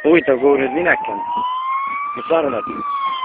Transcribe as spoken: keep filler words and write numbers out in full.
huvitav, kuhu nüüd minek on? mis sa arvad?